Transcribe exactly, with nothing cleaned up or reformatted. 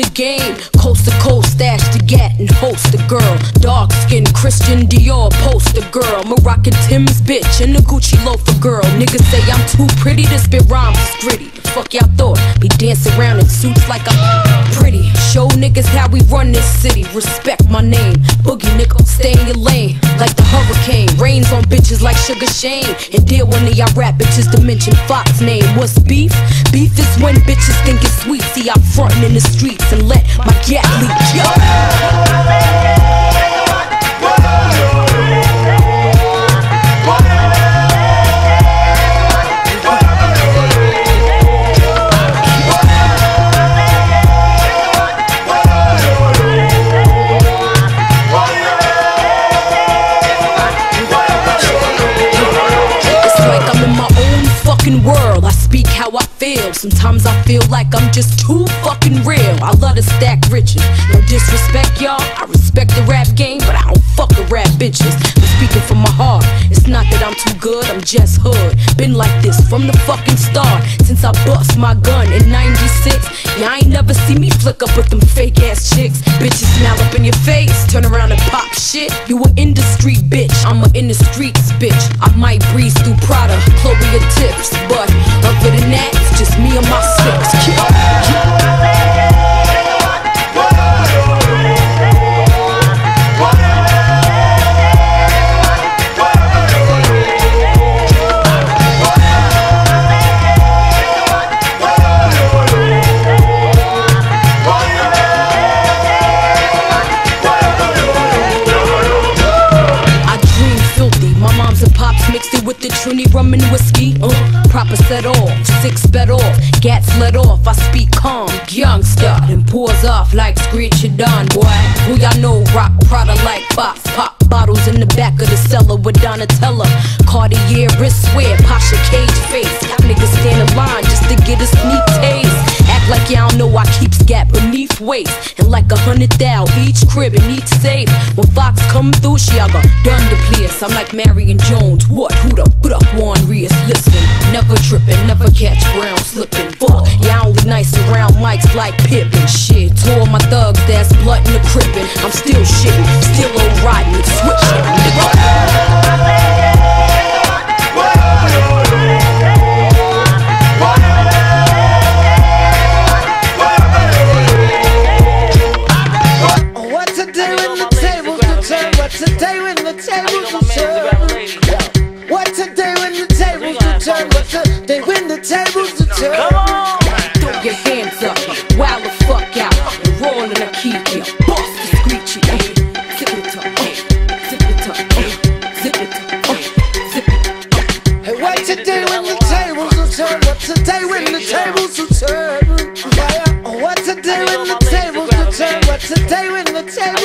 the game. Coast to coast, stash the gat and host a girl. Dark skin, Christian Dior, poster girl. Moroccan Tim's bitch and a Gucci loafer girl. Niggas say I'm too pretty to spit rhymes, it's gritty. The fuck y'all thought? Be dancing around in suits like I'm pretty. Show niggas how we run this city. Respect my name. Boogie nigga, stay in your lane. Like the hurricane, rains on bitches like Sugar Shane. And deal one of y'all rap bitches to mention Fox name. What's beef? Beef is when bitches think it's sweet. See, I'm frontin' in the streets and let my gat leak. Yo! World, I speak how I feel. Sometimes I feel like I'm just too fucking real. I love to stack riches. No disrespect, y'all. I respect the rap game, but I don't fuck with rap bitches. I'm speaking from my heart. It's not that I'm too good, I'm just hood. Been like this from the fucking start. Since I bust my gun in ninety-six. Y'all ain't never see me flick up with them fake ass chicks. Bitches smile up in your face, turn around and pop shit. You a industry bitch, I'm a in the streets bitch. I might breeze through Prada, Chloe or Tips, but other than that, it's just me and my six. Mixed it with the Trini rum and whiskey, uh, proper set off, six bet off, gats let off, I speak calm, youngster, then pours off like Screech your Don, boy. Who y'all know rock Prada like box, pop bottles in the back of the cellar with Donatella, Cartier wristwear, Pasha cage face, y'all niggas stand in line just to get a sneak taste. Act like y'all know I keep scat beneath waist, and like a hundred thou each crib and each safe. When Fox come through, she I got done the place. I'm like Marion Jones, what? Who the put up Juan Rios? Listen, never tripping, never catch brown slipping. Fuck, y'all only nice around mics like Pippin. Shit, to all my thugs that's blood in the crippin'. I'm still shitting, still old riding, switching. Today when the tables will turn. What today when the tables will turn? What today when the tables will turn? Come on! Throw your hands up, wow the fuck out, and roll in a key, yeah. Boss the screechy, eh? Zip it up, eh? Zip it up, eh? Zip it up, eh? Zip it up. Hey, what today when the tables will turn? What today when the tables will turn? What today when the tables will turn? What today when the tables